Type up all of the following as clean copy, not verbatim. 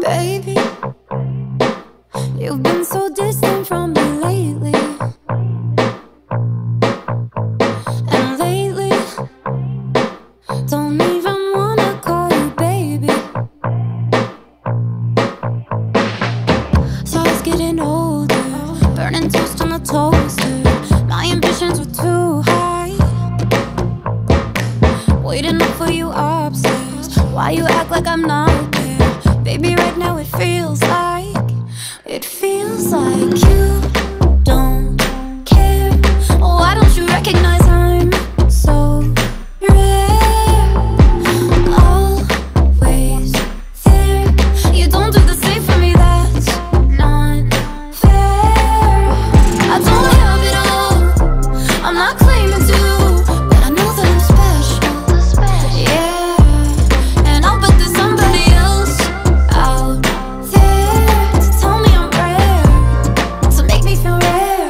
Baby, you've been so distant from me lately. And lately, don't even wanna call you baby. So I was getting older, burning toast on the toaster. My ambitions were too high, waiting up for you upstairs. Why you act like I'm not there? Baby, right now it feels like you don't care. Why don't you recognize I'm so rare? Always there. You don't do the same for me, that's not fair. I don't have it all, I'm not claiming to, but I know that I'm special. Yeah, and I'll bet there's somebody else out there to tell me I'm rare, to make me feel rare.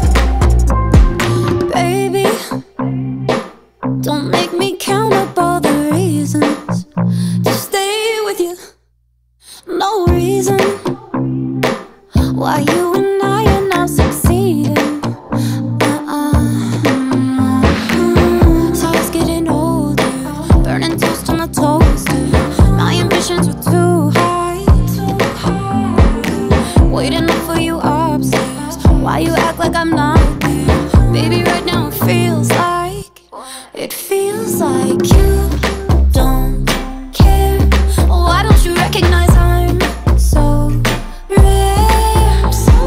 Baby, don't make me count up all the reasons to stay with you. No reason why you and I are not succeeding. So I was getting older, burning toast on the toaster. My ambitions were too high, waiting up for you upstairs. Why you act like I'm not there? Baby, right now it feels like you don't care. Why don't you recognize I'm so rare?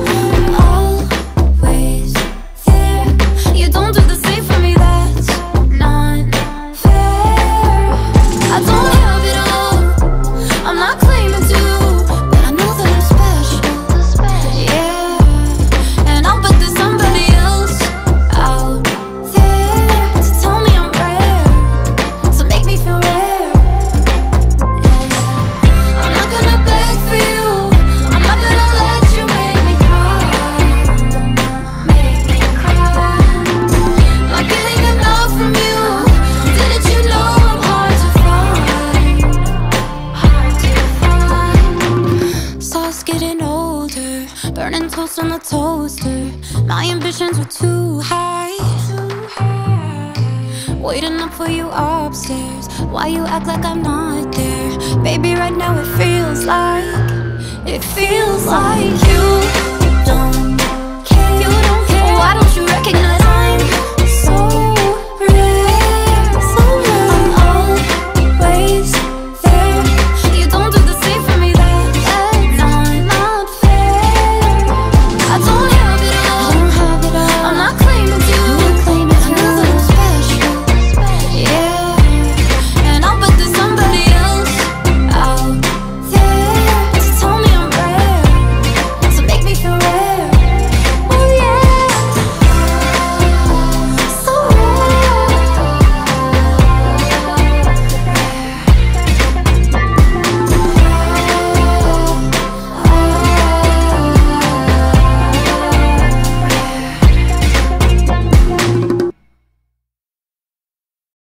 Always there. You don't do the same for me, that's not fair. I don't have it all, I'm not claiming to, but I know that I'm special. Yeah, and I'll bet there's somebody else out there to tell me I'm rare, to make me feel rare. I'm not gonna beg for you, I'm not gonna let you make me cry. Make me cry. Not getting enough from you. Didn't you know I'm hard to find? Hard to find. So I was getting older, burning toast on the toaster. My ambitions were too high, waiting up for you upstairs. Why you act like I'm not there? Baby, right now it feels like you don't care. You don't care. Why don't you recognize